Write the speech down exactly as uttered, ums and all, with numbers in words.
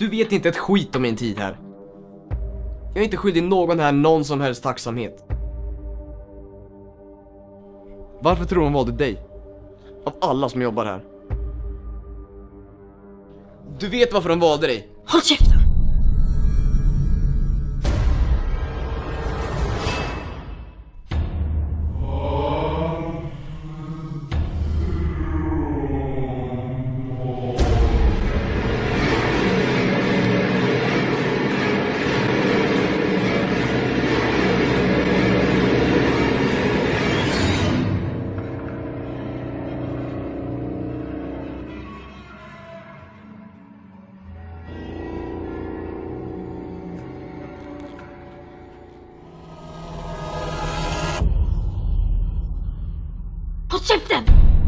Du vet inte ett skit om min tid här. Jag är inte skyldig någon här någon som helst tacksamhet. Varför tror hon valde dig? Av alla som jobbar här. Du vet varför de valde dig. Håll käften! Håll käften!